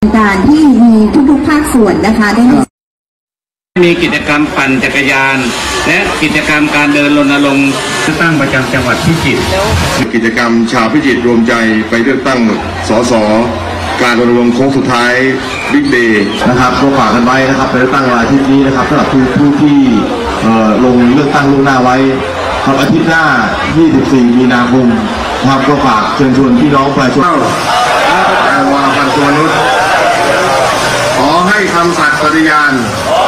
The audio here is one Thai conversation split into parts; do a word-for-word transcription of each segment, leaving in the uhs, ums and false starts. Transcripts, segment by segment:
การที่มีทุกๆภาคส่วนนะคะได้มีกิจกรรมปั่นจักรยานและกิจกรรมการเดินรณรงค์เลือกตั้งประจำจังหวัดพิจิตรกิจกรรมชาวพิจิตรรวมใจไปเลือกตั้งสสการรณรงค์โค้งสุดท้ายบิ๊กเดย์นะครับก็ฝากกันไว้นะครับไปเลือกตั้งรายที่นี้นะครับสำหรับผู้ผู้ที่ลงเลือกตั้งล่วงหน้าไว้ครับอาทิตย์หน้ายี่สิบสี่มีนาคมครับก็ฝากเชิญชวนพี่น้องประชาชนแต่ว่าพันตัวนุษย์ขอให้คำสัตย์ปฏิญาณ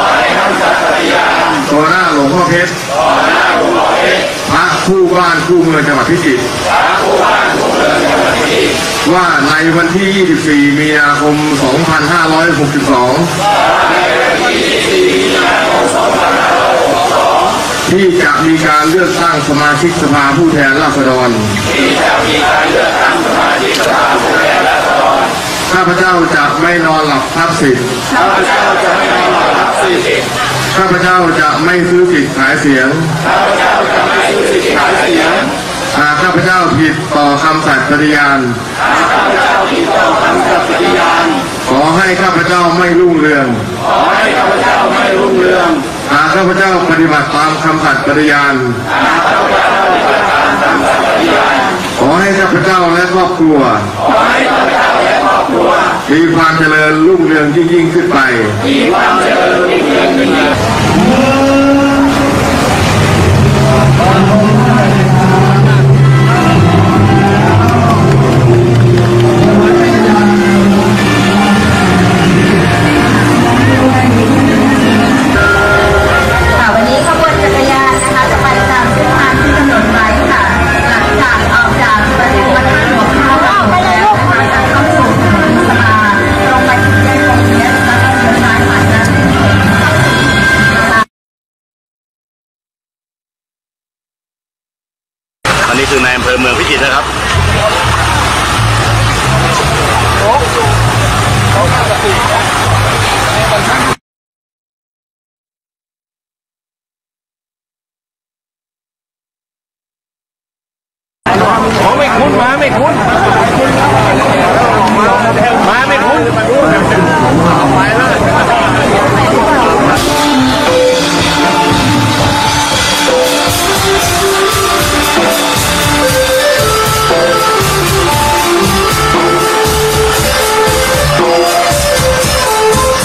ต่อหน้าหลวงพ่อเพชรพระคู่บ้านคู่เมืองจังหวัดพิจิตรว่าในวันที่ยี่สิบสี่มีนาคมสองพันห้าร้อยหกสิบสองที่จะมีการเลือกตั้งสมาชิกสภาผู้แทนราษฎรข้าพเจ้าจะไม่นอนหลับทับสิทธิ์ข้าพเจ้าจะไม่นอนหลับทับสิทธิ์ข้าพเจ้าจะไม่ซื้อสิทธิ์ขายเสียงข้าพเจ้าจะไม่ซื้อสิทธิ์ขายเสียงหากข้าพเจ้าผิดต่อคำสัตย์ปฏิญาณข้าพเจ้าผิดต่อคำสัตย์ปฏิญาณขอให้ข้าพเจ้าไม่รุ่งเรืองขอให้ข้าพเจ้าไม่รุ่งเรืองหากข้าพเจ้าปฏิบัติตามคำสัตย์ปฏิญาณหากข้าพเจ้าปฏิบัติตามคำสัตย์ปฏิญาณขอให้ข้าพเจ้าและครอบครัวขอให้ข้าพเจ้าและครอบครัวมีความเจริญรุ่งเรืองยิ่งยิ่งขึ้นไปมีความเจริญรุ่งเรืองขึ้นไปอันนี้คือนายอำเภอเมืองพิจิตรนะครับเขาไม่คุ้นมาไม่คุ้นมาไม่คุ้นไปเลย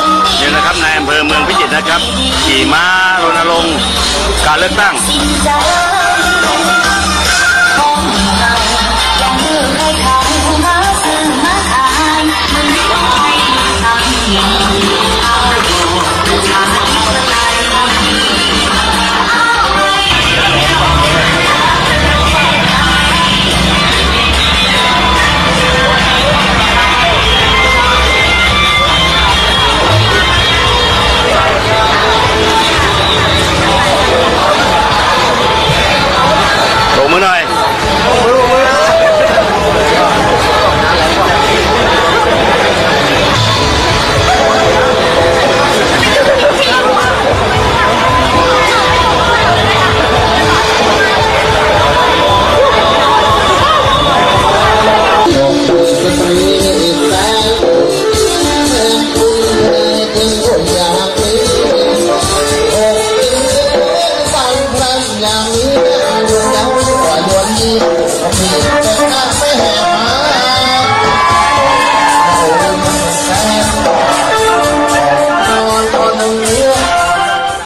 นะครับขี่ม้ารณรงค์การเลือกตั้ง